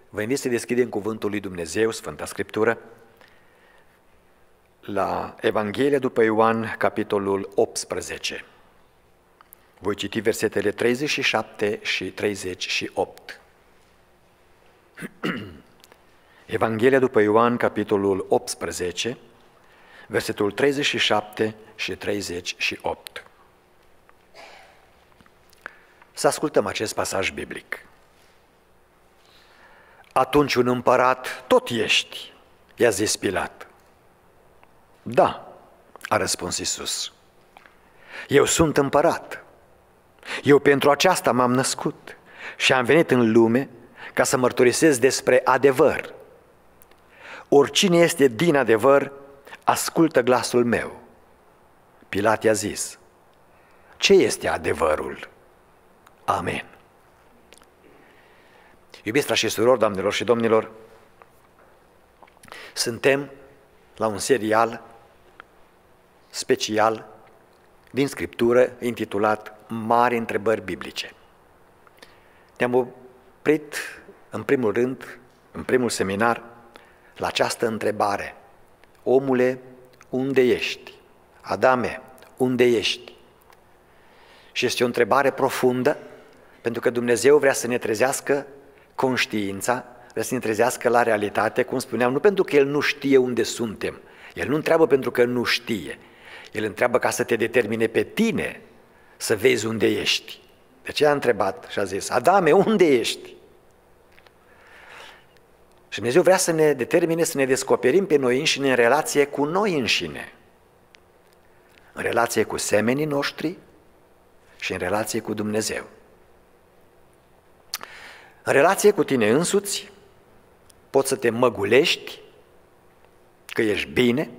Vă invit să deschidem Cuvântul lui Dumnezeu, Sfânta Scriptură, la Evanghelia după Ioan, capitolul 18. Voi citi versetele 37 și 38. Evanghelia după Ioan, capitolul 18, versetul 37 și 38. Să ascultăm acest pasaj biblic. Atunci un împărat tot ești, i-a zis Pilat. Da, a răspuns Iisus. Eu sunt împărat. Eu pentru aceasta m-am născut și am venit în lume ca să mărturisesc despre adevăr. Oricine este din adevăr, ascultă glasul meu. Pilat i-a zis, ce este adevărul? Amen. Iubiți frați și surori, doamnelor și domnilor, suntem la un serial special din Scriptură intitulat Mari întrebări biblice. Ne-am oprit în primul rând, în primul seminar, la această întrebare. Omule, unde ești? Adame, unde ești? Și este o întrebare profundă, pentru că Dumnezeu vrea să ne trezească conștiința, vrea să ne trezească la realitate, cum spuneam, nu pentru că El nu știe unde suntem. El nu întreabă pentru că nu știe. El întreabă ca să te determine pe tine să vezi unde ești. De ce a întrebat și a zis, Adame, unde ești? Și Dumnezeu vrea să ne determine să ne descoperim pe noi înșine în relație cu noi înșine, în relație cu semenii noștri și în relație cu Dumnezeu. În relație cu tine însuți poți să te măgulești că ești bine,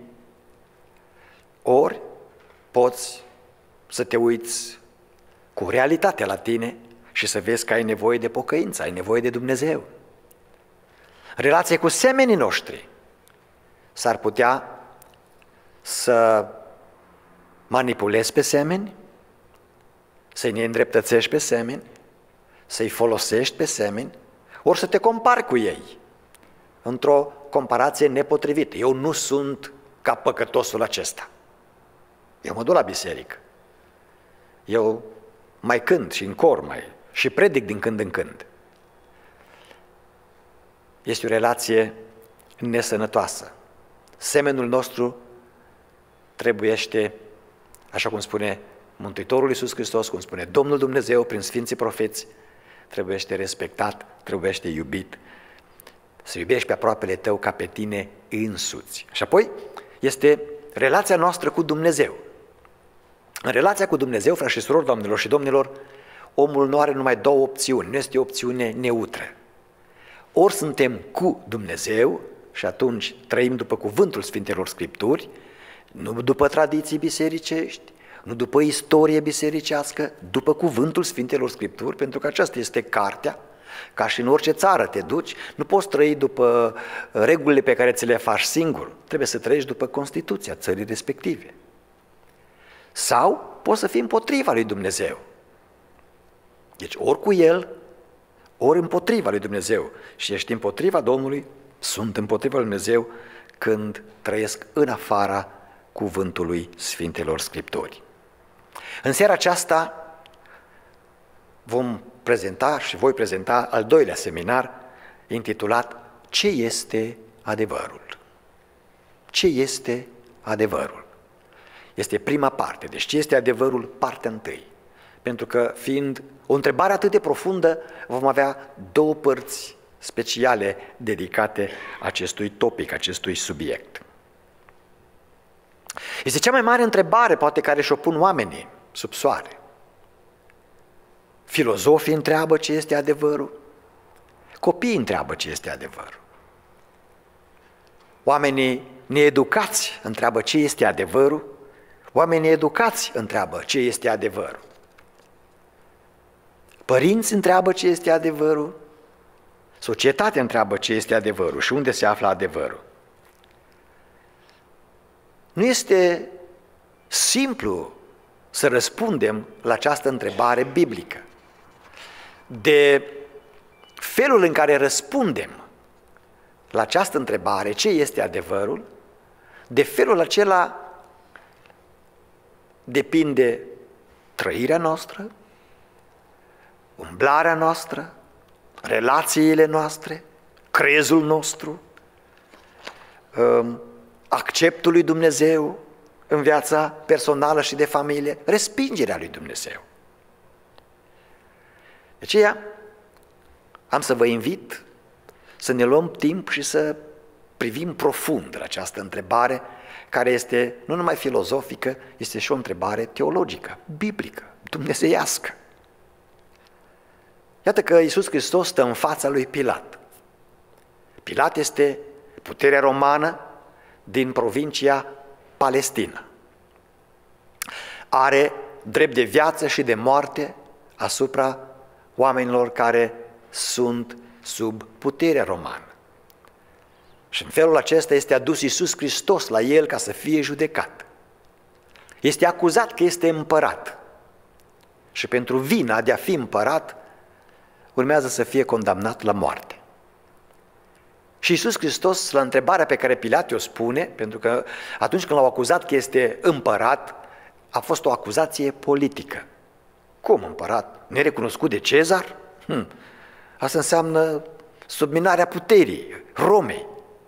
ori poți să te uiți cu realitatea la tine și să vezi că ai nevoie de pocăință, ai nevoie de Dumnezeu. În relație cu semenii noștri s-ar putea să manipulezi pe semeni, să-i neîndreptățești pe semeni, să-i folosești pe semeni, ori să te compari cu ei într-o comparație nepotrivită. Eu nu sunt ca păcătosul acesta. Eu mă duc la biserică. Eu mai cânt și în cor și predic din când în când. Este o relație nesănătoasă. Semenul nostru trebuiește, așa cum spune Mântuitorul Iisus Hristos, cum spune Domnul Dumnezeu prin Sfinții Profeți, trebuiește respectat, trebuiește iubit, să iubești pe aproapele tău ca pe tine însuți. Și apoi este relația noastră cu Dumnezeu. În relația cu Dumnezeu, frați și surori, doamnelor și domnilor, omul nu are numai două opțiuni, nu este o opțiune neutră. Ori suntem cu Dumnezeu și atunci trăim după cuvântul Sfintelor Scripturi, nu după tradiții bisericești, nu după istorie bisericească, după cuvântul Sfintelor Scripturi, pentru că aceasta este cartea, ca și în orice țară te duci, nu poți trăi după regulile pe care ți le faci singur, trebuie să trăiești după Constituția țării respective. Sau poți să fii împotriva lui Dumnezeu. Deci ori cu El, ori împotriva lui Dumnezeu. Și ești împotriva Domnului, sunt împotriva lui Dumnezeu când trăiesc în afara cuvântului Sfintelor Scripturi. În seara aceasta vom prezenta și voi prezenta al doilea seminar intitulat Ce este adevărul? Ce este adevărul? Este prima parte, deci ce este adevărul, partea întâi. Pentru că fiind o întrebare atât de profundă, vom avea două părți speciale dedicate acestui topic, acestui subiect. Este cea mai mare întrebare, poate, care și-o pun oamenii sub soare. Filozofii întreabă ce este adevărul, copiii întreabă ce este adevărul. Oamenii needucați întreabă ce este adevărul, oamenii educați întreabă ce este adevărul. Părinți întreabă ce este adevărul, societatea întreabă ce este adevărul și unde se află adevărul. Nu este simplu să răspundem la această întrebare biblică. De felul în care răspundem la această întrebare, ce este adevărul, de felul acela depinde trăirea noastră, umblarea noastră, relațiile noastre, crezul nostru, acceptul lui Dumnezeu în viața personală și de familie, respingerea lui Dumnezeu. De aceea am să vă invit să ne luăm timp și să privim profund la această întrebare, care este nu numai filozofică, este și o întrebare teologică, biblică, dumnezeiască. Iată că Iisus Hristos stă în fața lui Pilat. Pilat este puterea romană din provincia Palestina. Are drept de viață și de moarte asupra oamenilor care sunt sub puterea romană. Și în felul acesta este adus Iisus Hristos la el ca să fie judecat. Este acuzat că este împărat și pentru vina de a fi împărat urmează să fie condamnat la moarte. Și Iisus Hristos, la întrebarea pe care Pilat o spune, pentru că atunci când l-au acuzat că este împărat, a fost o acuzație politică. Cum împărat? Nerecunoscut de Cezar? Asta înseamnă subminarea puterii Romei.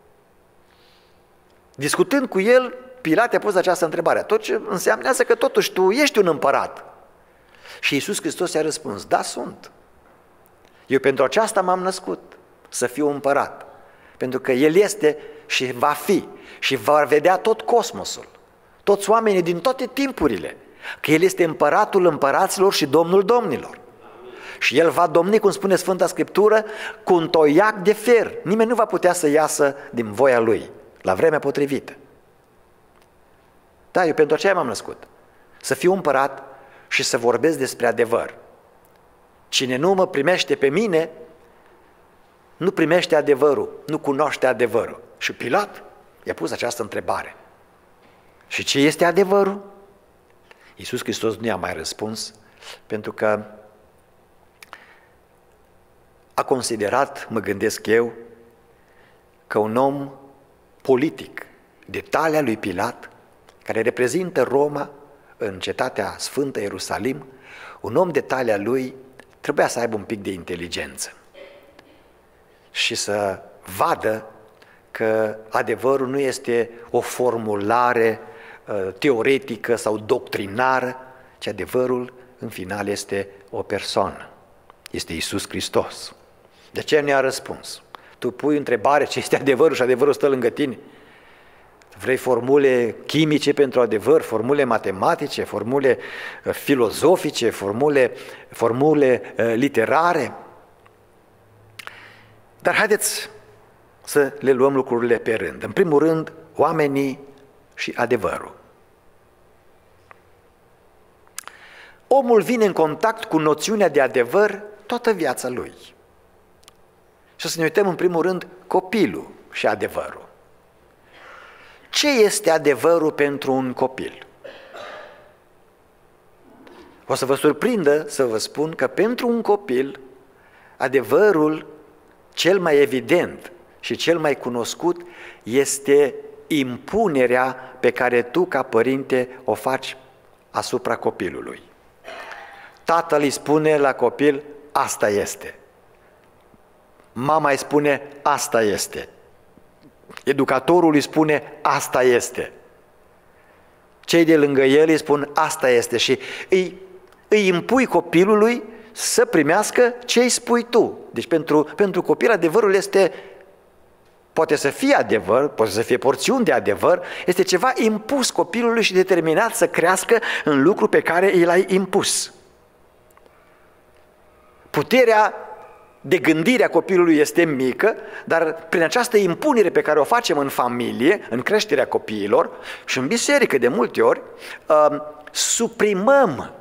Discutând cu el, Pilat i-a pus această întrebare. Tot ce înseamnă că totuși tu ești un împărat. Și Iisus Hristos i-a răspuns, da, sunt. Eu pentru aceasta m-am născut, să fiu împărat. Pentru că El este și va fi și va vedea tot cosmosul, toți oamenii din toate timpurile, că El este împăratul împăraților și Domnul domnilor. Și El va domni, cum spune Sfânta Scriptură, cu un toiac de fier. Nimeni nu va putea să iasă din voia Lui, la vremea potrivită. Da, eu pentru aceea m-am născut, să fiu împărat și să vorbesc despre adevăr. Cine nu mă primește pe mine, nu primește adevărul, nu cunoaște adevărul. Și Pilat i-a pus această întrebare. Și ce este adevărul? Iisus Hristos nu i-a mai răspuns, pentru că a considerat, mă gândesc eu, că un om politic de talia lui Pilat, care reprezintă Roma în cetatea Sfântă Ierusalim, un om de talia lui trebuia să aibă un pic de inteligență și să vadă că adevărul nu este o formulare teoretică sau doctrinară, ci adevărul în final este o persoană, este Iisus Hristos. De ce nu a răspuns? Tu pui întrebare ce este adevărul și adevărul stă lângă tine. Vrei formule chimice pentru adevăr, formule matematice, formule filozofice, formule literare? Dar haideți să le luăm lucrurile pe rând. În primul rând, oamenii și adevărul. Omul vine în contact cu noțiunea de adevăr toată viața lui. Și să ne uităm în primul rând copilul și adevărul. Ce este adevărul pentru un copil? O să vă surprindă să vă spun că pentru un copil adevărul cel mai evident și cel mai cunoscut este impunerea pe care tu ca părinte o faci asupra copilului. Tatăl îi spune la copil, asta este. Mama îi spune, asta este. Educatorul îi spune, asta este. Cei de lângă el îi spun, asta este. Și îi impui copilului să primească ce îi spui tu. Deci pentru copil adevărul este, poate să fie adevăr, poate să fie porțiuni de adevăr, este ceva impus copilului și determinat să crească în lucru pe care îi l-ai impus. Puterea de gândire a copilului este mică, dar prin această impunere pe care o facem în familie, în creșterea copiilor și în biserică de multe ori, suprimăm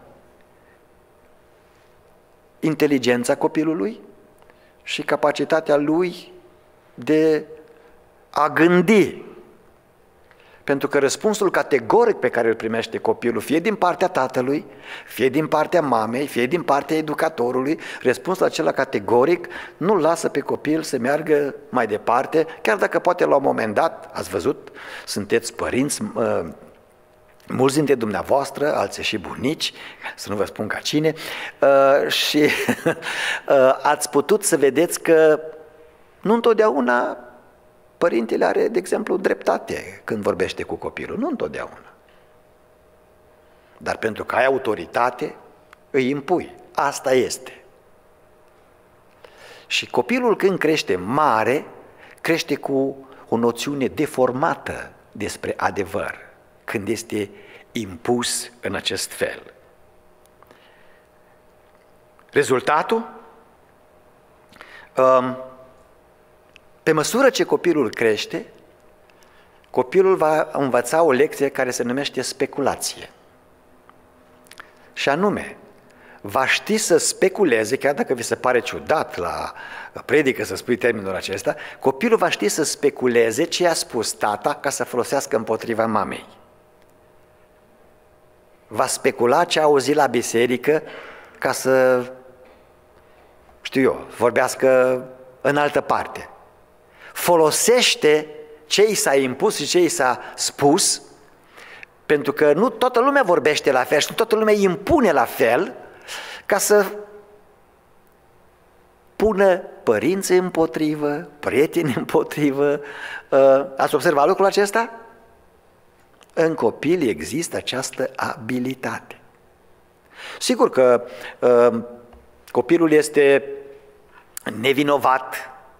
inteligența copilului și capacitatea lui de a gândi. Pentru că răspunsul categoric pe care îl primește copilul, fie din partea tatălui, fie din partea mamei, fie din partea educatorului, răspunsul acela categoric nu-l lasă pe copil să meargă mai departe, chiar dacă poate la un moment dat, ați văzut, sunteți părinți, mulți dintre dumneavoastră, alții și bunici, să nu vă spun ca cine, și ați putut să vedeți că nu întotdeauna părintele are, de exemplu, dreptate când vorbește cu copilul, nu întotdeauna. Dar pentru că ai autoritate, îi impui. Asta este. Și copilul când crește mare, crește cu o noțiune deformată despre adevăr, când este impus în acest fel. Rezultatul? Pe măsură ce copilul crește, copilul va învăța o lecție care se numește speculație. Și anume, va ști să speculeze, chiar dacă vi se pare ciudat la predică să spui termenul acesta, copilul va ști să speculeze ce a spus tata ca să folosească împotriva mamei. Va specula ce a auzit la biserică ca să, știu eu, vorbească în altă parte. Folosește ce i s-a impus și ce i s-a spus, pentru că nu toată lumea vorbește la fel și nu toată lumea impune la fel, ca să pună părinții împotrivă, prieteni împotrivă. Ați observat lucrul acesta? În copil există această abilitate. Sigur că copilul este nevinovat,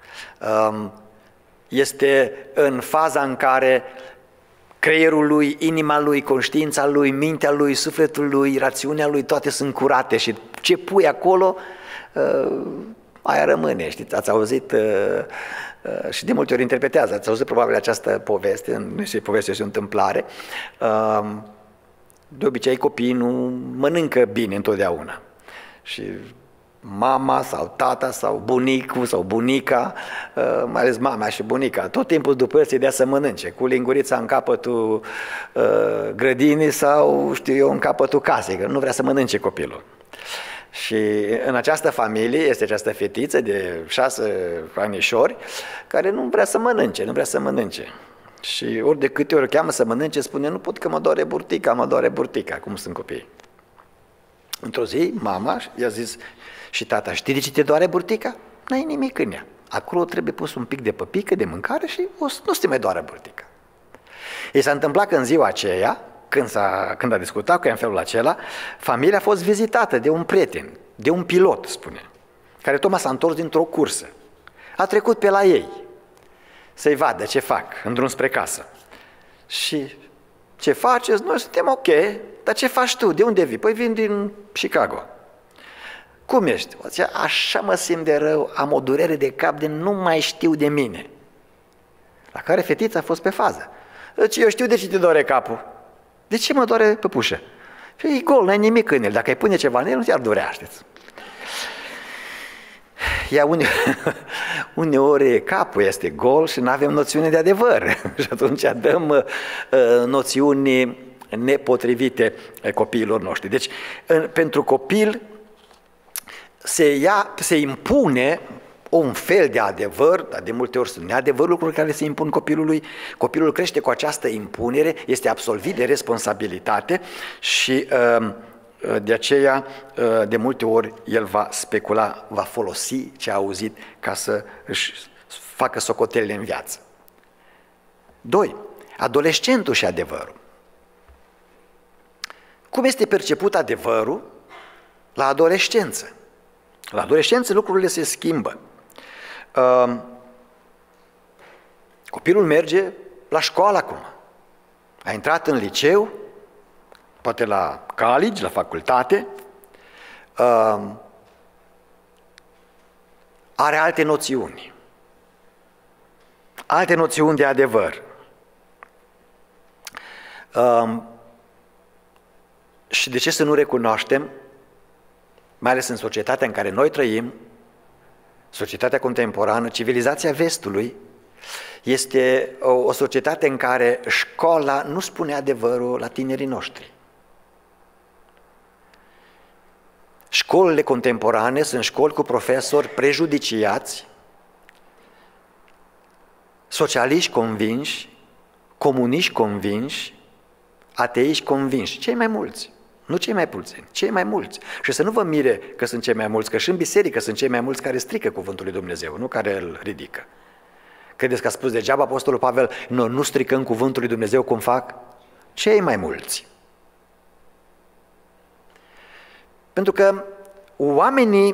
este în faza în care creierul lui, inima lui, conștiința lui, mintea lui, sufletul lui, rațiunea lui, toate sunt curate și ce pui acolo, aia rămâne, știți, ați auzit și de multe ori interpretează, ați auzit probabil această poveste, nu este poveste, este o întâmplare. De obicei copiii nu mănâncă bine întotdeauna și mama sau tata sau bunicul sau bunica, mai ales mama și bunica, tot timpul după el se dea să mănânce, cu lingurița în capătul grădinii sau, știu eu, în capătul casei, că nu vrea să mănânce copilul. Și în această familie este această fetiță de 6 anișori care nu vrea să mănânce, nu vrea să mănânce. Și ori de câte ori cheamă să mănânce, spune, nu pot că mă doare burtica, mă doare burtica, cum sunt copiii. Într-o zi, mama i-a zis, și tata, știi de ce te doare burtica? N-ai nimic în ea. Acolo trebuie pus un pic de păpică, de mâncare și nu se mai doare burtica. I s-a întâmplat că în ziua aceea, când a discutat cu ea în felul acela, familia a fost vizitată de un prieten, de un pilot, spune, care tocmai s-a întors dintr-o cursă. A trecut pe la ei să-i vadă ce fac în drum spre casă. Și ce faceți? Noi suntem ok, dar ce faci tu? De unde vii? Păi vin din Chicago. Cum ești? Așa mă simt de rău, am o durere de cap de nu mai știu de mine. La care fetița a fost pe fază. Deci eu știu de ce te doare capul. De ce mă doare păpușă? E gol, n-ai nimic în el. Dacă ai pune ceva în el, nu ți-ar durea, știți. Ea uneori capul este gol și nu avem noțiune de adevăr. Și atunci dăm noțiuni nepotrivite copiilor noștri. Deci, pentru copil se impune un fel de adevăr, dar de multe ori sunt neadevăr, lucruri care se impun copilului. Copilul crește cu această impunere, este absolvit de responsabilitate și de aceea, de multe ori, el va specula, va folosi ce a auzit ca să își facă socotelele în viață. 2. Adolescentul și adevărul. Cum este perceput adevărul la adolescență? La adolescență lucrurile se schimbă. Copilul merge la școală acum. A intrat în liceu, poate la college, la facultate, are alte noțiuni de adevăr. Și de ce să nu recunoaștem, mai ales în societatea în care noi trăim, societatea contemporană, civilizația vestului, Este o societate în care școala nu spune adevărul la tinerii noștri. Școlile contemporane sunt școli cu profesori prejudiciați, socialiști convinși, comuniști convinși, ateiști convinși, cei mai mulți, nu cei mai puțini, cei mai mulți. Și să nu vă mire că sunt cei mai mulți, că și în biserică sunt cei mai mulți care strică cuvântul lui Dumnezeu, nu care îl ridică. Credeți că a spus degeaba Apostolul Pavel, noi nu stricăm cuvântul lui Dumnezeu cum fac cei mai mulți. Pentru că oamenii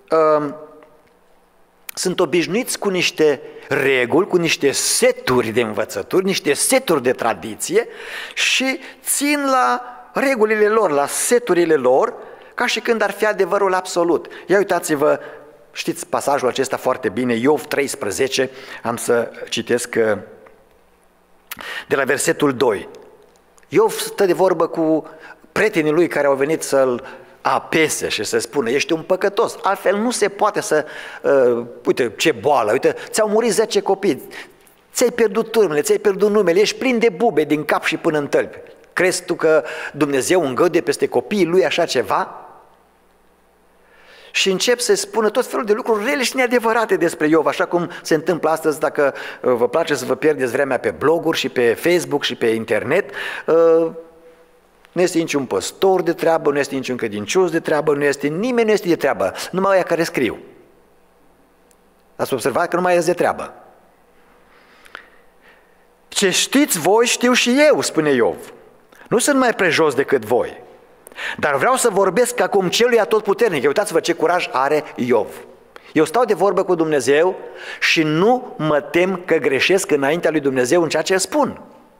sunt obișnuiți cu niște reguli, cu niște seturi de învățături, niște seturi de tradiție și țin la regulile lor, la seturile lor, ca și când ar fi adevărul absolut. Ia uitați-vă, știți pasajul acesta foarte bine, Iov 13, am să citesc de la versetul 2. Iov stă de vorbă cu prietenii lui care au venit să-l apese și să spună, ești un păcătos, altfel nu se poate să, uite ce boală, uite, ți-au murit 10 copii, ți-ai pierdut turmele, ți-ai pierdut numele, ești plin de bube din cap și până în tălpi. Crezi tu că Dumnezeu îngăduie peste copiii lui așa ceva? Și încep să spună tot felul de lucruri rele și neadevărate despre Iov, așa cum se întâmplă astăzi, dacă vă place să vă pierdeți vremea pe bloguri și pe Facebook și pe internet. Nu este niciun păstor de treabă, nu este niciun credincios de treabă, nimeni nu este de treabă, numai aia care scriu. Ați observat că nu mai este de treabă. Ce știți voi, știu și eu, spune Iov. Nu sunt mai prejos decât voi. Dar vreau să vorbesc acum celui atotputernic. Uitați-vă ce curaj are Iov. Eu stau de vorbă cu Dumnezeu și nu mă tem că greșesc înaintea lui Dumnezeu în ceea ce spun.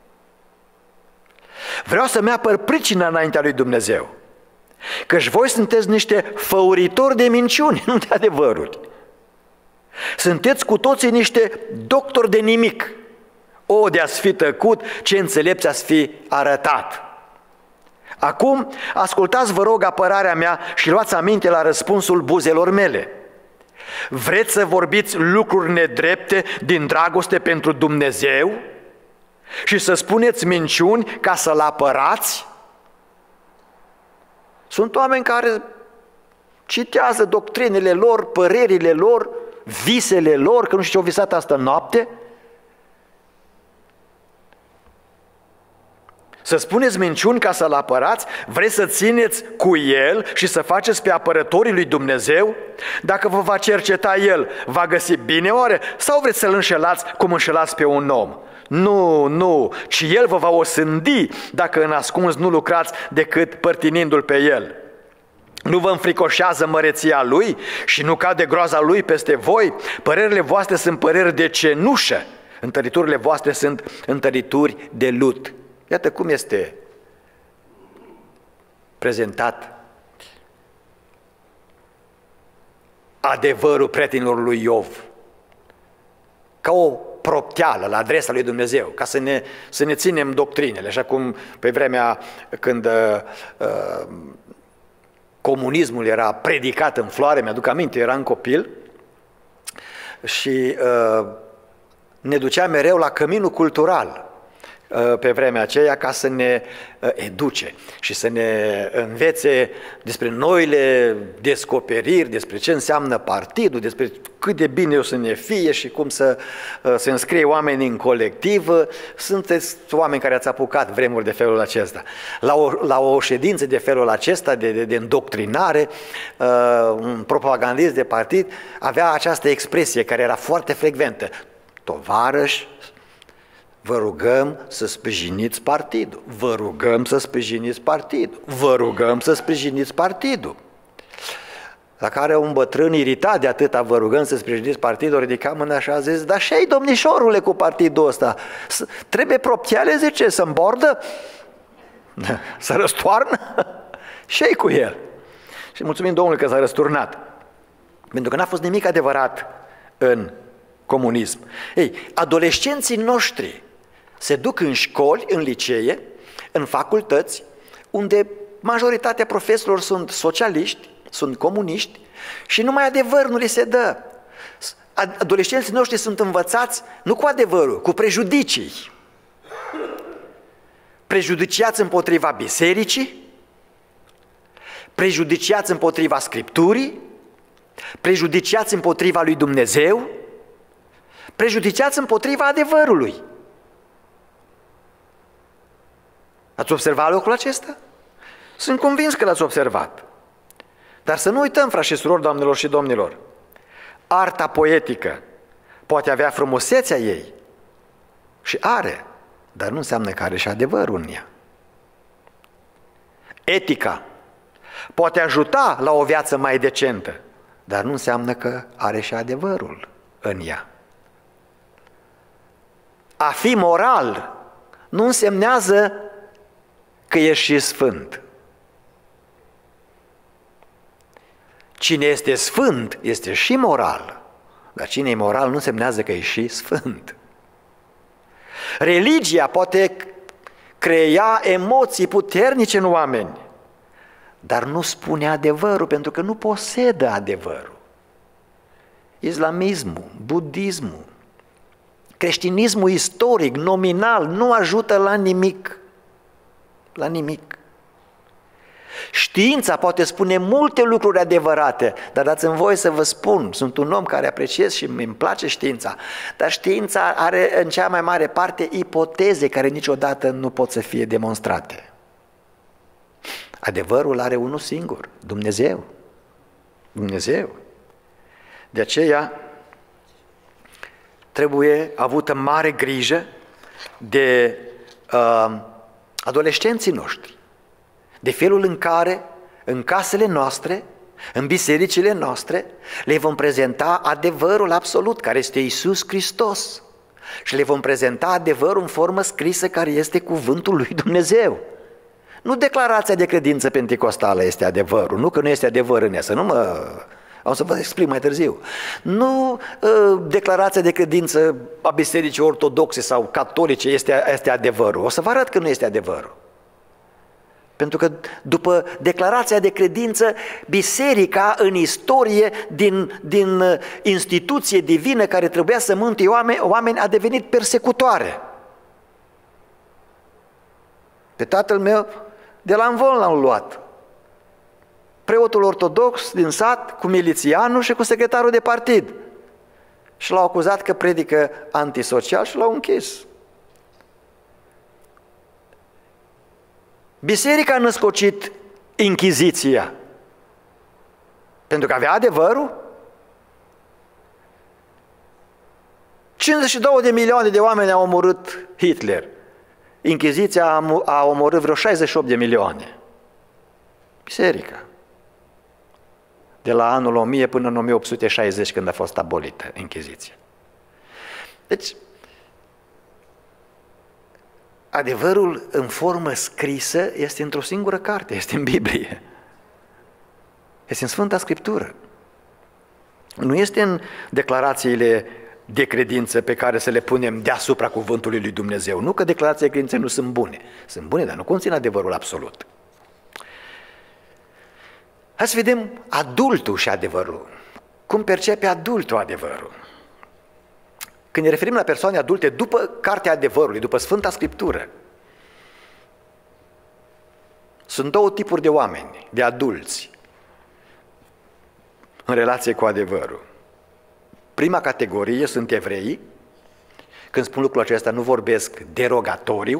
Vreau să-mi apăr pricina înaintea lui Dumnezeu. Căci voi sunteți niște făuritori de minciuni, nu de adevăruri. Sunteți cu toții niște doctori de nimic. O, de-ați fi tăcut, ce înțelepți ați fi arătat. Acum, ascultați, vă rog, apărarea mea și luați aminte la răspunsul buzelor mele. Vreți să vorbiți lucruri nedrepte din dragoste pentru Dumnezeu și să spuneți minciuni ca să-L apărați? Sunt oameni care citează doctrinele lor, părerile lor, visele lor, că nu știu ce au visat asta noapte. Să spuneți minciuni ca să-L apărați? Vreți să țineți cu El și să faceți pe apărătorii lui Dumnezeu? Dacă vă va cerceta El, va găsi bine oare? Sau vreți să-L înșelați cum înșelați pe un om? Nu, ci El vă va osândi dacă în ascuns nu lucrați decât părtinindu-L pe El. Nu vă înfricoșează măreția Lui și nu cade groaza Lui peste voi? Părerile voastre sunt păreri de cenușă, întăriturile voastre sunt întărituri de lut. Iată cum este prezentat adevărul prietenilor lui Iov, ca o propteală la adresa lui Dumnezeu, ca să ne ținem doctrinele, așa cum pe vremea când comunismul era predicat în floare, mi-aduc aminte, eram copil și ne ducea mereu la căminul cultural pe vremea aceea ca să ne educe și să ne învețe despre noile descoperiri, despre ce înseamnă partidul, despre cât de bine o să ne fie și cum să se înscrie oamenii în colectiv. Sunteți oameni care ați apucat vremuri de felul acesta. La o ședință de felul acesta, de îndoctrinare, un propagandist de partid avea această expresie care era foarte frecventă: tovarăși, vă rugăm să sprijiniți partidul, vă rugăm să sprijiniți partidul, vă rugăm să sprijiniți partidul. La care un bătrân iritat de atâta vă rugăm să sprijiniți partidul, ridica mâna și a zis: dar și-ai, domnișorule, cu partidul ăsta, trebuie proptiale, zice, să îmbordă, să răstoarnă, și-ai cu el. Și mulțumim Domnului că s-a răsturnat, pentru că n-a fost nimic adevărat în comunism. Ei, adolescenții noștri se duc în școli, în licee, în facultăți, unde majoritatea profesorilor sunt socialiști, sunt comuniști și numai adevăr nu li se dă. Adolescenții noștri sunt învățați nu cu adevărul, cu prejudicii. Prejudiciați împotriva bisericii, prejudiciați împotriva Scripturii, prejudiciați împotriva lui Dumnezeu, prejudiciați împotriva adevărului. Ați observat lucrul acesta? Sunt convins că l-ați observat. Dar să nu uităm, frați și surori, doamnelor și domnilor, arta poetică poate avea frumusețea ei și are, dar nu înseamnă că are și adevărul în ea. Etica poate ajuta la o viață mai decentă, dar nu înseamnă că are și adevărul în ea. A fi moral nu însemnează că ești și sfânt. Cine este sfânt este și moral, dar cine e moral nu însemnează că e și sfânt. Religia poate crea emoții puternice în oameni, dar nu spune adevărul, pentru că nu posedă adevărul. Islamismul, budismul, creștinismul istoric, nominal, nu ajută la nimic. La nimic. Știința poate spune multe lucruri adevărate, dar dați-mi voie să vă spun, sunt un om care apreciez și îmi place știința, dar știința are în cea mai mare parte ipoteze care niciodată nu pot să fie demonstrate. Adevărul are unul singur, Dumnezeu. Dumnezeu. De aceea trebuie avută mare grijă de adolescenții noștri, de felul în care în casele noastre, în bisericile noastre, le vom prezenta adevărul absolut, care este Iisus Hristos, și le vom prezenta adevărul în formă scrisă, care este cuvântul lui Dumnezeu. Nu declarația de credință penticostală este adevărul, nu că nu este adevăr în ea, am să vă explic mai târziu. Nu declarația de credință a bisericii ortodoxe sau catolice este adevărul. O să vă arăt că nu este adevărul. Pentru că după declarația de credință, biserica în istorie, din instituție divină care trebuia să mântuie oameni, a devenit persecutoare. Pe tatăl meu de la Învon l-am luat. Preotul ortodox din sat cu milițianul și cu secretarul de partid. Și l-au acuzat că predică antisocial și l-au închis. Biserica a născocit Inchiziția pentru că avea adevărul. 52 de milioane de oameni au omorât Hitler. Inchiziția a omorât vreo 68 de milioane. Biserica. De la anul 1000 până în 1860, când a fost abolită Inchiziția. Deci, adevărul în formă scrisă este într-o singură carte, este în Biblie. Este în Sfânta Scriptură. Nu este în declarațiile de credință pe care să le punem deasupra cuvântului lui Dumnezeu. Nu că declarațiile de credință nu sunt bune. Sunt bune, dar nu conțin adevărul absolut. Hai să vedem adultul și adevărul. Cum percepe adultul adevărul? Când ne referim la persoane adulte după Cartea Adevărului, după Sfânta Scriptură, sunt două tipuri de oameni, de adulți, în relație cu adevărul. Prima categorie sunt evreii. Când spun lucrul acesta, nu vorbesc derogatoriu.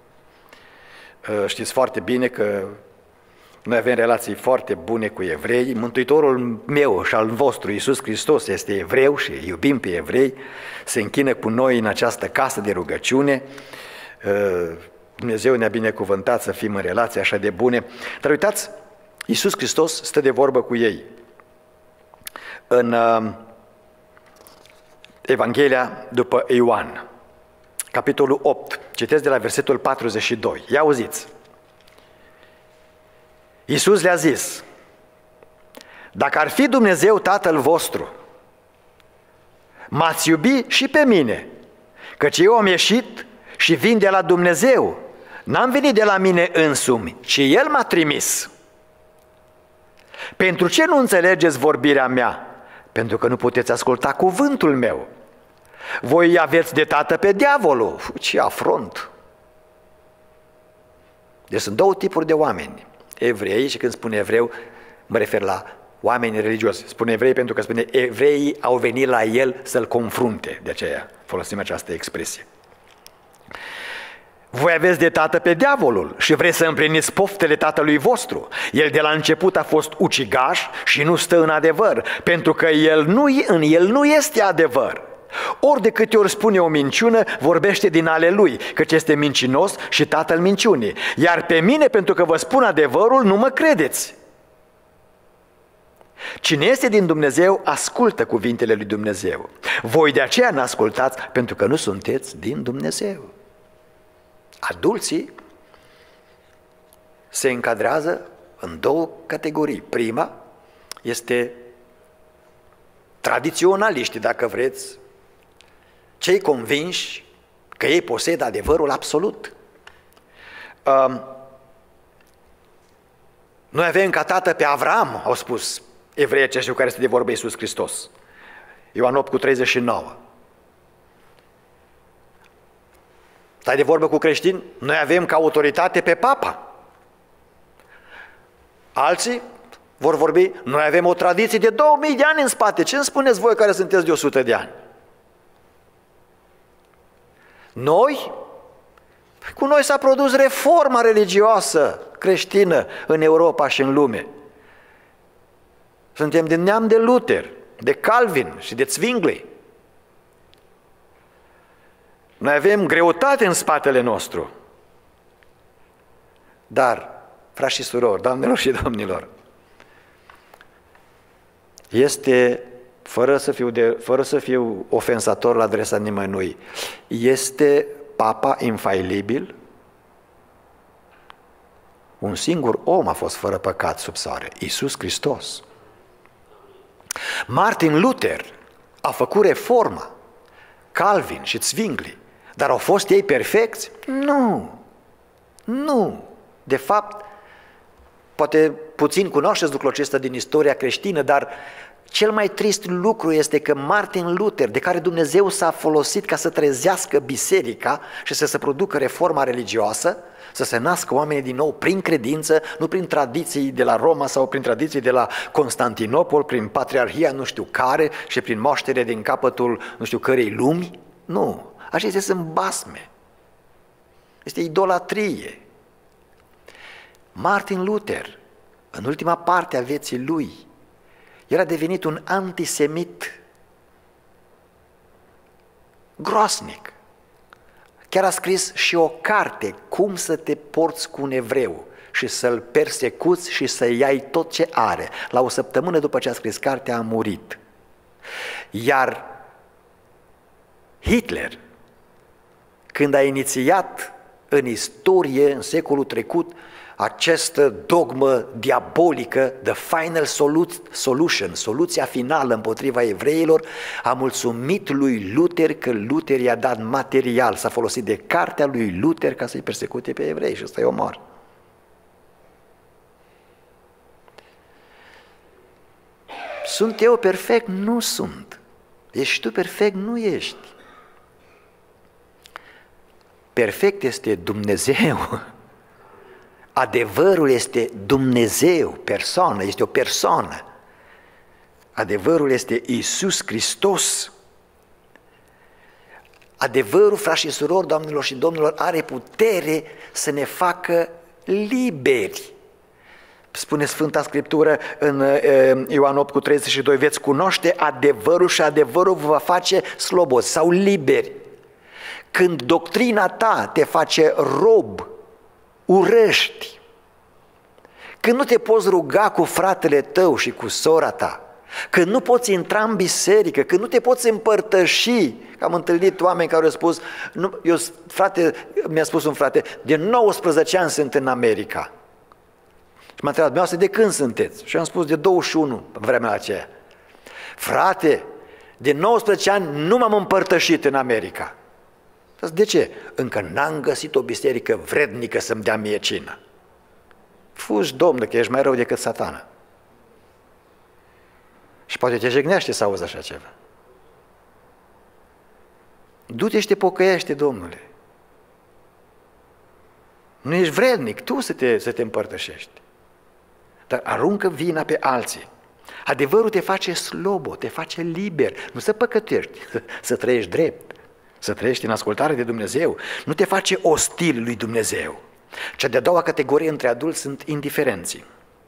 Știți foarte bine că noi avem relații foarte bune cu evrei. Mântuitorul meu și al vostru, Iisus Hristos, este evreu și iubim pe evrei. Se închină cu noi în această casă de rugăciune. Dumnezeu ne-a binecuvântat să fim în relații așa de bune. Dar uitați, Iisus Hristos stă de vorbă cu ei. În Evanghelia după Ioan, capitolul 8, citesc de la versetul 42. Ia auziți! Iisus le-a zis: dacă ar fi Dumnezeu Tatăl vostru, m-ați iubi și pe mine, căci eu am ieșit și vin de la Dumnezeu. N-am venit de la mine însumi, ci El m-a trimis. Pentru ce nu înțelegeți vorbirea mea? pentru că nu puteți asculta cuvântul meu. Voi aveți de tată pe diavolul. Ce afront! Deci sunt două tipuri de oameni. Evrei, și când spun evreu, mă refer la oameni religioși. Spun evrei pentru că spune evreii au venit la el să-l confrunte. De aceea folosim această expresie. Voi aveți de tată pe diavolul și vreți să împliniți poftele tatălui vostru. El de la început a fost ucigaș și nu stă în adevăr, pentru că în el nu este adevăr. Ori de câte ori spune o minciună, vorbește din ale lui, căci este mincinos și tatăl minciunii. Iar pe mine, pentru că vă spun adevărul, nu mă credeți. Cine este din Dumnezeu, ascultă cuvintele lui Dumnezeu. Voi de aceea n-ascultați, pentru că nu sunteți din Dumnezeu. Adulții se încadrează în două categorii. Prima este tradiționaliștii, dacă vreți, cei convinși că ei posedă adevărul absolut. Noi avem ca tată pe Avram, au spus evreii aceștia cu care este de vorbă Iisus Hristos. Ioan 8:39. Stai de vorbă cu creștini? Noi avem ca autoritate pe Papa. Alții vor vorbi, noi avem o tradiție de 2000 de ani în spate. Ce îmi spuneți voi care sunteți de 100 de ani? Cu noi s-a produs reforma religioasă creștină în Europa și în lume. Suntem din neam de Luther, de Calvin și de Zwingli. Noi avem greutate în spatele nostru. Dar, frați și surori, doamnelor și domnilor, este, fără să fiu ofensator la adresa nimănui, este Papa infailibil? Un singur om a fost fără păcat sub soare, Iisus Hristos. Martin Luther a făcut reforma, Calvin și Zwingli, dar au fost ei perfecți? Nu. De fapt, poate puțin cunoașteți lucrul acesta din istoria creștină, dar cel mai trist lucru este că Martin Luther, de care Dumnezeu s-a folosit ca să trezească biserica și să se producă reforma religioasă, să se nască oamenii din nou prin credință, nu prin tradiții de la Roma sau prin tradiții de la Constantinopol, prin patriarhia nu știu care și prin moaștere din capătul nu știu cărei lumi. Nu, acestea sunt basme. Este idolatrie. Martin Luther, în ultima parte a vieții lui, el a devenit un antisemit groasnic. Chiar a scris și o carte, cum să te porți cu un evreu și să-l persecuți și să-i iai tot ce are. La o săptămână după ce a scris cartea a murit. Iar Hitler, când a inițiat în istorie, în secolul trecut, această dogmă diabolică, the final solution, soluția finală împotriva evreilor, a mulțumit lui Luther că Luther i-a dat material, s-a folosit de cartea lui Luther ca să-i persecute pe evrei și ăsta-i omor. Sunt eu perfect? Nu sunt. Ești tu perfect? Nu ești. Perfect este Dumnezeu. Adevărul este Dumnezeu, persoană, este o persoană. Adevărul este Iisus Hristos. Adevărul, frați și surori, doamnelor și domnilor, are putere să ne facă liberi. Spune Sfânta Scriptură în Ioan 8:32, veți cunoaște adevărul și adevărul vă va face slobozi sau liberi. Când doctrina ta te face rob, urăști, când nu te poți ruga cu fratele tău și cu sora ta, când nu poți intra în biserică, când nu te poți împărtăși, că am întâlnit oameni care au spus, mi-a spus un frate, de 19 ani sunt în America. Și m-a întrebat, dumneavoastră, de când sunteți? Și am spus, de 21, în vremea aceea. Frate, de 19 ani nu m-am împărtășit în America. De ce? Încă n-am găsit o biserică vrednică să-mi dea mie cină. Fugi, Domnule, că ești mai rău decât Satana. Și Poate te jignește să auzi așa ceva. Du-te și te pocăiește, Domnule. Nu ești vrednic tu să te împărtășești. Dar aruncă vina pe alții. Adevărul te face slobo, te face liber, nu să păcătești, să trăiești drept, să trăiești în ascultare de Dumnezeu, nu te face ostil lui Dumnezeu. Cea de-a doua categorie între adulți sunt indiferenții.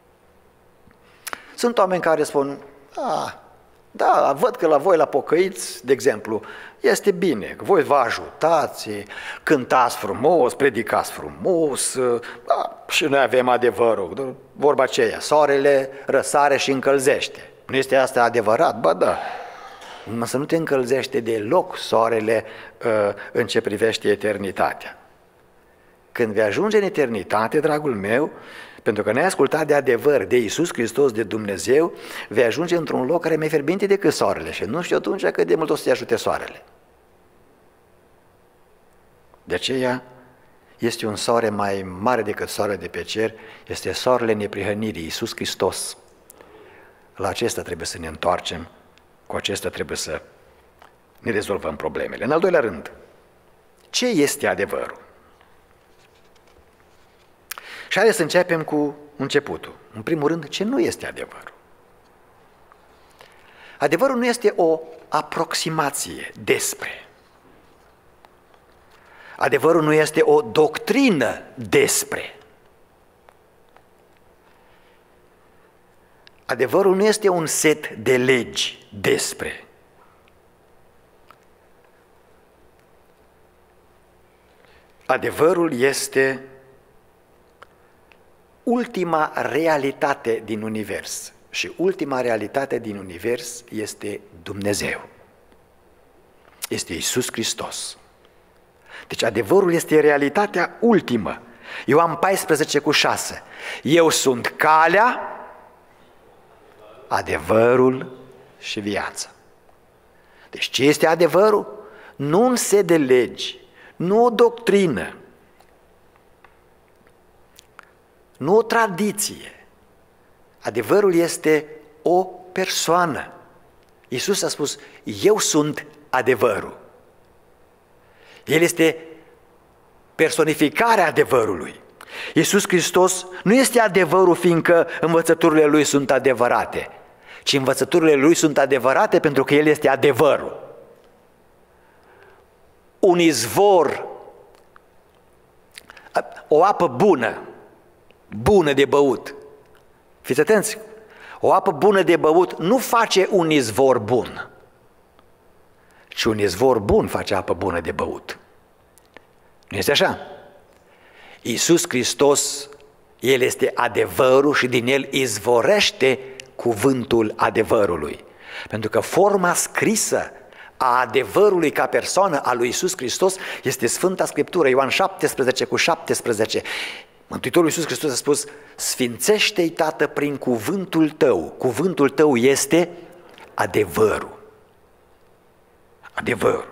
Sunt oameni care spun, da, văd că la voi, la pocăiți, de exemplu, este bine, că voi vă ajutați, cântați frumos, predicați frumos, da, și noi avem adevărul, vorba aceea, soarele răsare și încălzește. Nu este asta adevărat? Ba da, însă nu te încălzește deloc soarele în ce privește eternitatea. Când vei ajunge în eternitate, dragul meu, pentru că n-ai ascultat de adevăr, de Iisus Hristos, de Dumnezeu, vei ajunge într-un loc care e mai fierbinte decât soarele și nu știu atunci cât de mult o să te ajute soarele. De aceea este un soare mai mare decât soarele de pe cer, este soarele neprihănirii, Iisus Hristos. La acesta trebuie să ne întoarcem, cu acesta trebuie să ne rezolvăm problemele. În al doilea rând, ce este adevărul? Și haideți să începem cu începutul. În primul rând, ce nu este adevărul? Adevărul nu este o aproximație despre. Adevărul nu este o doctrină despre. Adevărul nu este un set de legi despre. Adevărul este ultima realitate din univers. Și ultima realitate din univers este Dumnezeu. Este Iisus Hristos. Deci adevărul este realitatea ultimă. Ioan 14:6. Eu sunt calea, adevărul și viața. Deci ce este adevărul? Nu un set de legi, nu o doctrină, nu o tradiție. Adevărul este o persoană. Iisus a spus, eu sunt adevărul. El este personificarea adevărului. Iisus Hristos nu este adevărul fiindcă învățăturile Lui sunt adevărate, ci învățăturile Lui sunt adevărate pentru că El este adevărul. Un izvor, o apă bună de băut. Fiți atenți, o apă bună de băut nu face un izvor bun, ci un izvor bun face apă bună de băut. Nu este așa? Iisus Hristos, El este adevărul și din El izvorește cuvântul adevărului. Pentru că forma scrisă a adevărului ca persoană a lui Iisus Hristos este Sfânta Scriptură, Ioan 17:17. Mântuitorul Iisus Hristos a spus, sfințește-i, Tată, prin cuvântul tău. Cuvântul tău este adevărul. Adevărul.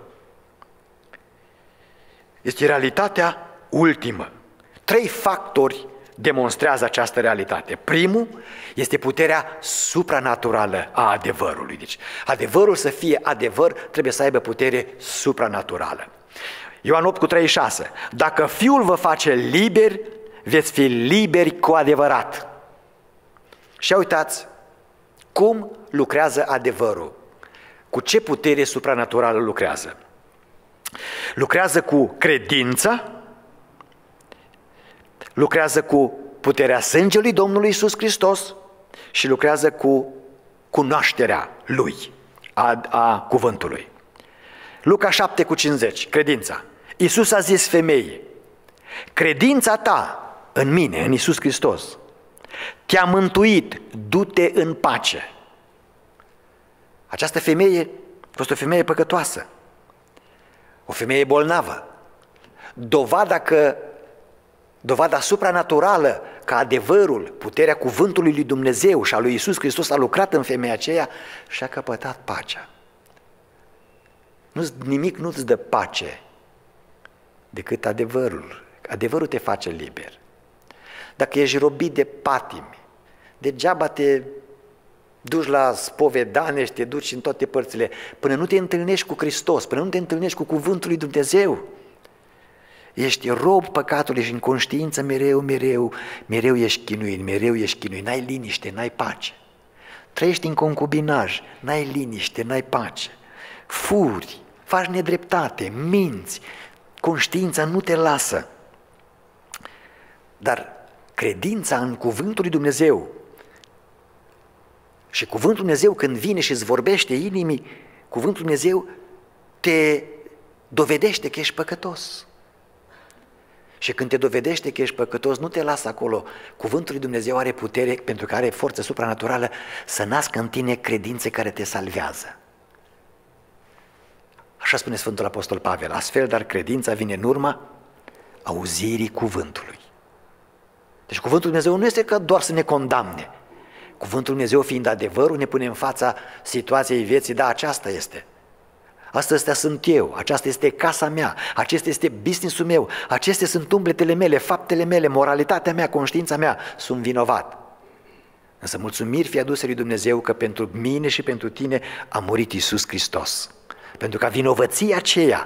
Este realitatea ultimă. 3 factori demonstrează această realitate. Primul este puterea supranaturală a adevărului. Deci, adevărul să fie adevăr trebuie să aibă putere supranaturală. Ioan 8:36. Dacă Fiul vă face liberi, veți fi liberi cu adevărat. Și uitați cum lucrează adevărul. Cu ce putere supranaturală lucrează? Lucrează cu credința, lucrează cu puterea sângelui Domnului Iisus Hristos și lucrează cu cunoașterea Lui, a cuvântului. Luca 7:50, credința. Iisus a zis femeii, credința ta în mine, în Iisus Hristos, te-a mântuit, du-te în pace. Această femeie a fost o femeie păcătoasă, o femeie bolnavă. Dovada supranaturală că adevărul, puterea cuvântului lui Dumnezeu și a lui Iisus Hristos a lucrat în femeia aceea și a căpătat pacea. Nimic nu-ți dă pace decât adevărul. Adevărul te face liber. Dacă ești robit de patimi, degeaba te duci la spovedanie și te duci în toate părțile, până nu te întâlnești cu Hristos, până nu te întâlnești cu cuvântul lui Dumnezeu, ești rob păcatului și în conștiință mereu ești chinuit, n-ai liniște, n-ai pace. Trăiești în concubinaj, n-ai liniște, n-ai pace. Furi, faci nedreptate, minți, conștiința nu te lasă. Dar credința în cuvântul lui Dumnezeu și cuvântul Dumnezeu când vine și îți vorbește inimii, cuvântul Dumnezeu te dovedește că ești păcătos. Și când te dovedește că ești păcătos, nu te lasă acolo. Cuvântul lui Dumnezeu are putere, pentru că are forță supranaturală, să nască în tine credințe care te salvează. Așa spune Sfântul Apostol Pavel, astfel, dar credința vine în urma auzirii cuvântului. Deci cuvântul lui Dumnezeu nu este că doar să ne condamne. Cuvântul lui Dumnezeu fiind adevărul, ne pune în fața situației vieții, da, aceasta este. Astea sunt eu, aceasta este casa mea, acesta este business-ul meu, acestea sunt umbletele mele, faptele mele, moralitatea mea, conștiința mea, sunt vinovat. Însă mulțumiri fie aduse lui Dumnezeu că pentru mine și pentru tine a murit Iisus Hristos. Pentru că vinovăția aceea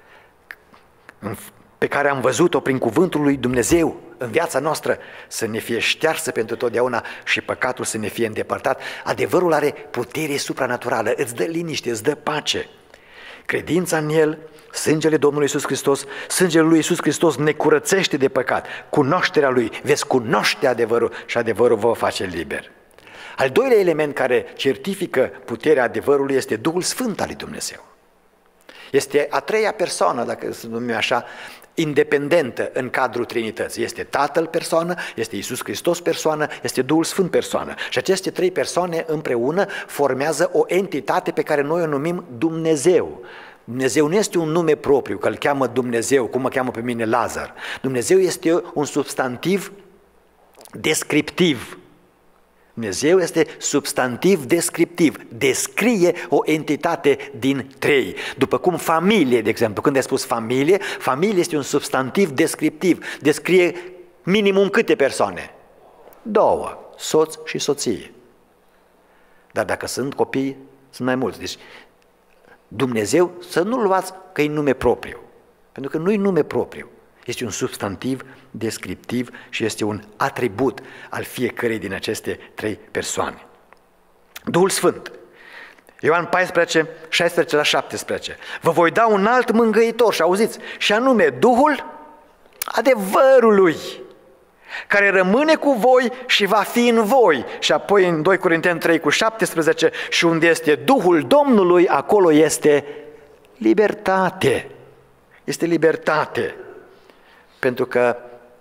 pe care am văzut-o prin cuvântul lui Dumnezeu în viața noastră să ne fie ștearsă pentru totdeauna și păcatul să ne fie îndepărtat, adevărul are putere supranaturală, îți dă liniște, îți dă pace. Credința în El, sângele Domnului Iisus Hristos, sângele lui Iisus Hristos ne curățește de păcat. Cunoașterea Lui, veți cunoaște adevărul și adevărul vă face liber. Al doilea element care certifică puterea adevărului este Duhul Sfânt al lui Dumnezeu. Este a treia persoană, dacă să numim așa, independentă în cadrul Trinității. Este Tatăl persoană, este Iisus Hristos persoană, este Duhul Sfânt persoană. Și aceste trei persoane împreună formează o entitate pe care noi o numim Dumnezeu. Dumnezeu nu este un nume propriu, că îl cheamă Dumnezeu, cum mă cheamă pe mine Lazar. Dumnezeu este un substantiv descriptiv. Dumnezeu este substantiv descriptiv, descrie o entitate din trei. După cum familie, de exemplu, când ai spus familie, familie este un substantiv descriptiv, descrie minimum câte persoane? 2, soț și soție. Dar dacă sunt copii, sunt mai mulți. Deci Dumnezeu, să nu luați că e nume propriu, pentru că nu e nume propriu. Este un substantiv descriptiv și este un atribut al fiecărei din aceste trei persoane. Duhul Sfânt. Ioan 14, 16 la 17. Vă voi da un alt mângâitor, și auziți, și anume Duhul adevărului, care rămâne cu voi și va fi în voi. Și apoi în 2 Corinteni 3 cu 17, și unde este Duhul Domnului, acolo este libertate. Este libertate. Pentru că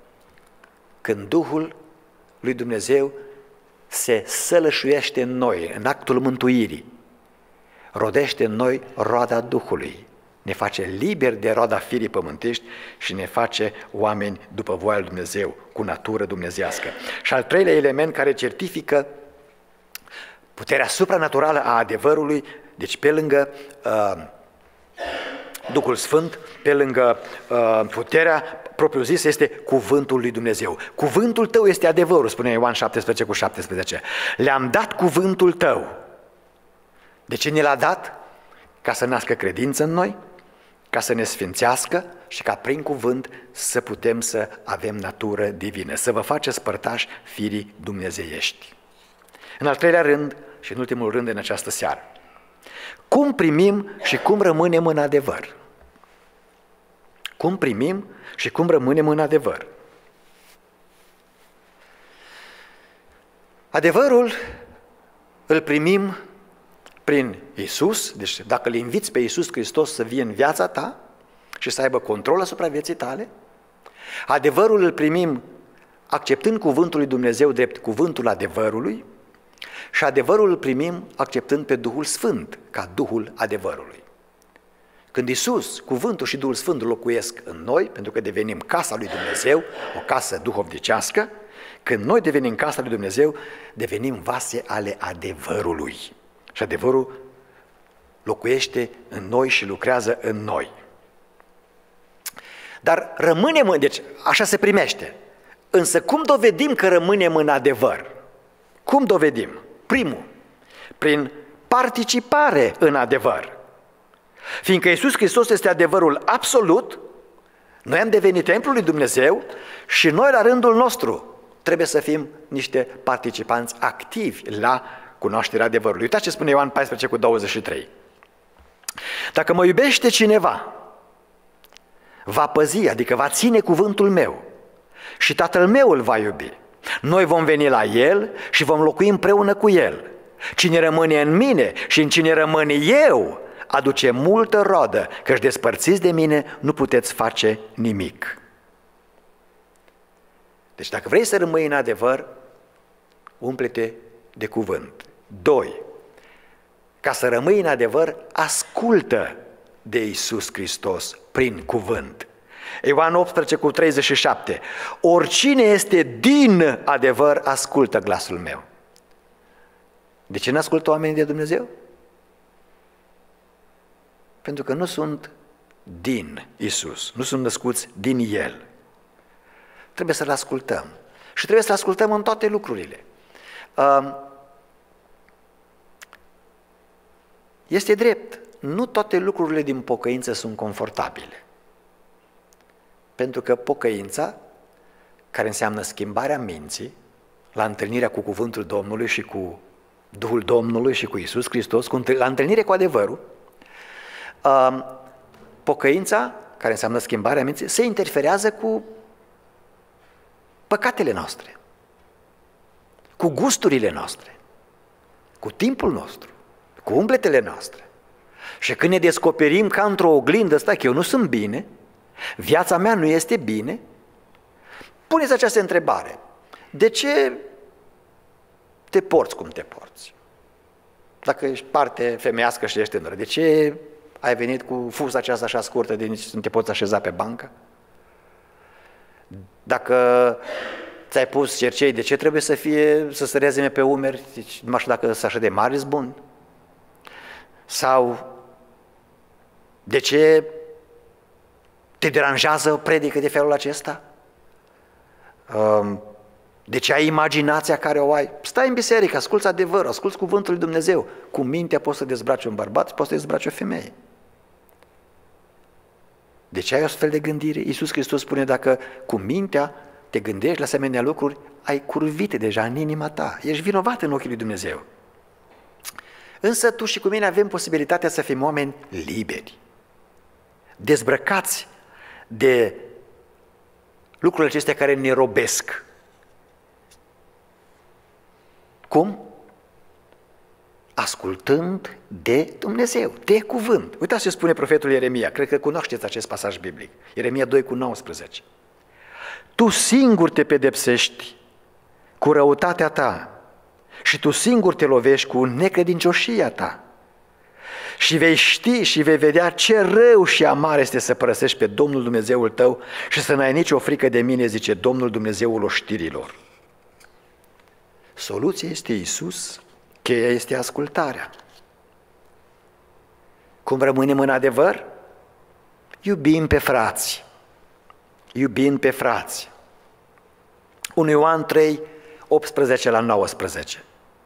când Duhul lui Dumnezeu se sălășuiește în noi, în actul mântuirii, rodește în noi roada Duhului, ne face liberi de roada firii pământești și ne face oameni după voia lui Dumnezeu, cu natură dumnezească. Și al treilea element care certifică puterea supranaturală a adevărului, deci pe lângă Duhul Sfânt, pe lângă puterea propriu-zisă, este cuvântul lui Dumnezeu. Cuvântul tău este adevărul, spune Ioan 17 cu 17. Le-am dat cuvântul tău. De ce ne l-a dat? Ca să nască credință în noi, ca să ne sfințească și ca prin cuvânt să putem să avem natură divină, să vă faceți părtași firii dumnezeiești. În al treilea rând și în ultimul rând în această seară, cum primim și cum rămânem în adevăr? Cum primim și cum rămânem în adevăr? Adevărul îl primim prin Iisus, deci dacă îl inviți pe Iisus Hristos să vie în viața ta și să aibă control asupra vieții tale, adevărul îl primim acceptând cuvântul lui Dumnezeu drept cuvântul adevărului și adevărul îl primim acceptând pe Duhul Sfânt ca Duhul adevărului. Când Iisus, cuvântul și Duhul Sfânt locuiesc în noi, pentru că devenim casa lui Dumnezeu, o casă duhovnicească, când noi devenim casa lui Dumnezeu, devenim vase ale adevărului. Și adevărul locuiește în noi și lucrează în noi. Dar rămânem, deci așa se primește. Însă cum dovedim că rămânem în adevăr? Cum dovedim? Primul, prin participare în adevăr. Fiindcă Iisus Hristos este adevărul absolut, noi am devenit templul lui Dumnezeu și noi la rândul nostru trebuie să fim niște participanți activi la cunoașterea adevărului. Uitați ce spune Ioan 14:23. Dacă mă iubește cineva, va păzi, adică va ține cuvântul meu și Tatăl meu îl va iubi. Noi vom veni la el și vom locui împreună cu el. Cine rămâne în mine și în cine rămâne eu, aduce multă roadă, căci despărțiți de mine nu puteți face nimic. Deci dacă vrei să rămâi în adevăr, umple-te de cuvânt. 2. Ca să rămâi în adevăr, ascultă de Iisus Hristos prin cuvânt. Ioan 18:37. Oricine este din adevăr, ascultă glasul meu. De ce nu ascultă oamenii de Dumnezeu? Pentru că nu sunt din Iisus, nu sunt născuți din El. Trebuie să-L ascultăm și trebuie să-L ascultăm în toate lucrurile. Este drept, nu toate lucrurile din pocăință sunt confortabile. Pentru că pocăința, care înseamnă schimbarea minții, la întâlnirea cu cuvântul Domnului și cu Duhul Domnului și cu Iisus Hristos, la întâlnire cu adevărul, pocăința, care înseamnă schimbarea minții, se interferează cu păcatele noastre, cu gusturile noastre, cu timpul nostru, cu umbletele noastre. Și când ne descoperim ca într-o oglindă, stai că eu nu sunt bine, viața mea nu este bine, puneți această întrebare: de ce te porți cum te porți? Dacă ești parte femeiască și ești tânără, de ce ai venit cu fuza aceasta așa scurtă de nici nu te poți așeza pe bancă? Dacă ți-ai pus cercei, de ce trebuie să se rezeme pe umeri? Deci, numai știu dacă s-așa de mare bun. Sau de ce te deranjează o predică de felul acesta? De ce ai imaginația care o ai? Stai în biserică, asculți adevărul, asculți cuvântul lui Dumnezeu. Cu mintea poți să dezbraci un bărbat, poți să dezbraci o femeie. De ce ai o astfel de gândire? Iisus Hristos spune: dacă cu mintea te gândești la asemenea lucruri, ai curvite deja în inima ta. Ești vinovat în ochii lui Dumnezeu. Însă tu și cu mine avem posibilitatea să fim oameni liberi, dezbrăcați de lucrurile acestea care ne robesc. Cum? Ascultând de Dumnezeu, de cuvânt. Uitați ce spune profetul Ieremia, cred că cunoașteți acest pasaj biblic. Ieremia 2:19. Tu singur te pedepsești cu răutatea ta și tu singur te lovești cu necredincioșia ta. Și vei ști și vei vedea ce rău și amar este să părăsești pe Domnul Dumnezeul tău și să n-ai nicio frică de mine, zice Domnul Dumnezeul oștirilor. Soluția este Iisus, cheia este ascultarea. Cum rămânem în adevăr? Iubim pe frați. Iubim pe frați. 1 Ioan 3:18-19.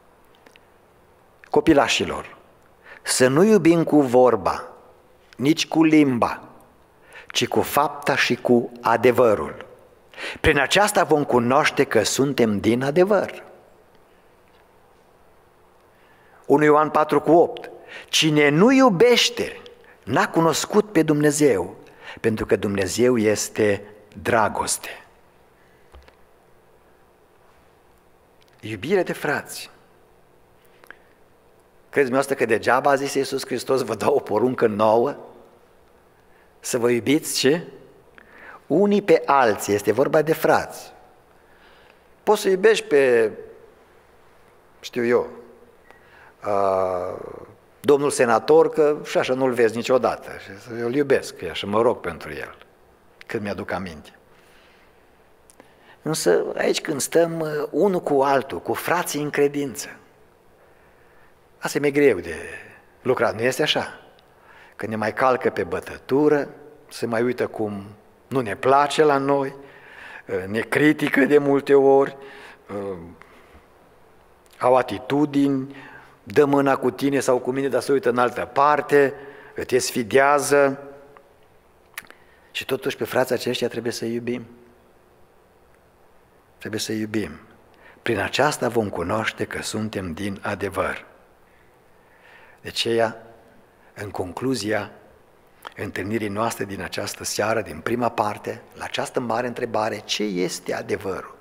Copilașilor, să nu iubim cu vorba, nici cu limba, ci cu fapta și cu adevărul. Prin aceasta vom cunoaște că suntem din adevăr. 1 Ioan 4:8. Cine nu iubește, n-a cunoscut pe Dumnezeu, pentru că Dumnezeu este dragoste. Iubire de frați. Crezi dumneavoastră că degeaba a zis Iisus Hristos: vă dau o poruncă nouă? Să vă iubiți ce? Unii pe alții, este vorba de frați. Poți să iubești pe, știu eu, domnul senator, că și așa nu-l vezi niciodată. Eu îl iubesc, și mă rog pentru el, când mi-aduc aminte. Însă aici când stăm unul cu altul, cu frații în credință, asta e mai greu de lucrat, nu este așa? Când ne mai calcă pe bătătură, se mai uită cum nu ne place la noi, ne critică de multe ori, au atitudini dă mâna cu tine sau cu mine, dar se uită în altă parte, te sfidează. Și totuși pe frații aceștia trebuie să iubim. Trebuie să iubim. Prin aceasta vom cunoaște că suntem din adevăr. De aceea, în concluzia întâlnirii noastre din această seară, din prima parte, la această mare întrebare, ce este adevărul?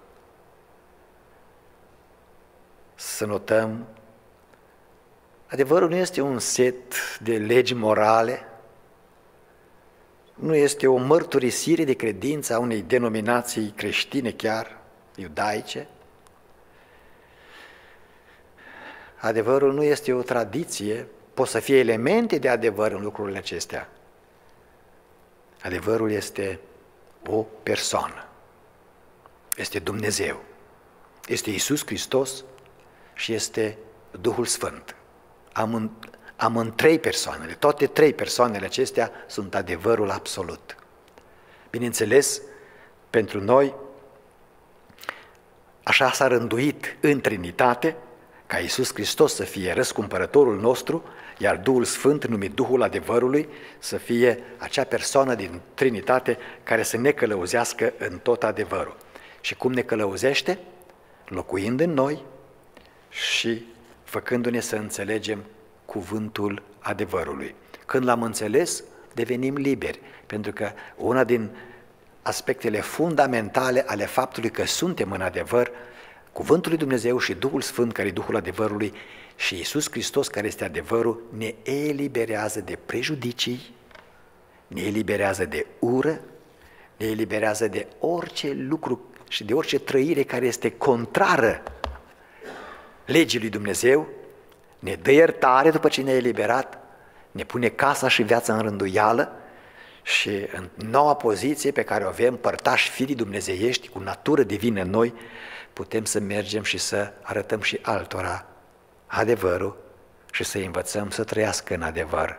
Să notăm, adevărul nu este un set de legi morale, nu este o mărturisire de credință a unei denominații creștine chiar, iudaice. Adevărul nu este o tradiție, pot să fie elemente de adevăr în lucrurile acestea. Adevărul este o persoană, este Dumnezeu, este Iisus Hristos și este Duhul Sfânt. Am trei persoanele, toate trei persoanele acestea sunt adevărul absolut. Bineînțeles, pentru noi, așa s-a rânduit în Trinitate, ca Iisus Hristos să fie răscumpărătorul nostru, iar Duhul Sfânt, numit Duhul adevărului, să fie acea persoană din Trinitate care să ne călăuzească în tot adevărul. Și cum ne călăuzește? Locuind în noi și făcându-ne să înțelegem cuvântul adevărului. Când l-am înțeles, devenim liberi, pentru că una din aspectele fundamentale ale faptului că suntem în adevăr, cuvântul lui Dumnezeu și Duhul Sfânt, care e Duhul adevărului, și Iisus Hristos, care este adevărul, ne eliberează de prejudicii, ne eliberează de ură, ne eliberează de orice lucru și de orice trăire care este contrară legii lui Dumnezeu, ne dă iertare după ce ne-a eliberat, ne pune casa și viața în rânduială și în noua poziție pe care o avem, părtași firii dumnezeiești cu natură divină în noi, putem să mergem și să arătăm și altora adevărul și să învățăm să trăiască în adevăr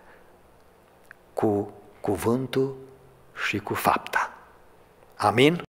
cu cuvântul și cu fapta. Amin?